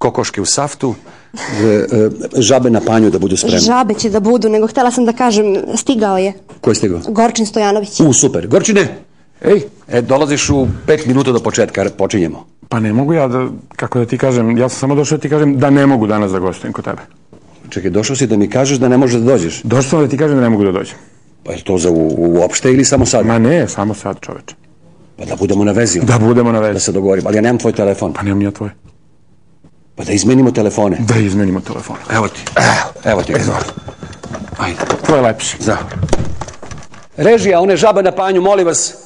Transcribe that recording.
kokoške u saftu, žabe na panju da budu spremne. Žabe će da budu, nego htela sam da kažem, stigao je. Ko je stigao? Gorčin Stojanović. Super. Gorčine! Dolaziš u 5 minuta do početka, počinjemo. Pa ne mogu ja da, kako da ti kažem, ja sam samo došao da ti kažem da ne mogu danas da gostujem kod tebe. Čekaj, došao si da mi kažeš da ne možeš da dođeš? Došao sam da ti kažem da ne mogu da dođem. Pa je to za uopšte ili samo sad? Ma ne, samo sad, čoveče. Pa da budemo na vezi. Da budemo na vezi. Da se dogovorimo, ali ja nemam tvoj telefon. Pa nemam ja tvoj. Pa da izmenimo telefone. Da izmenimo telefone. Evo ti. Ajde. Tvoj je lepši. Režija, one žaba na panju, molim vas.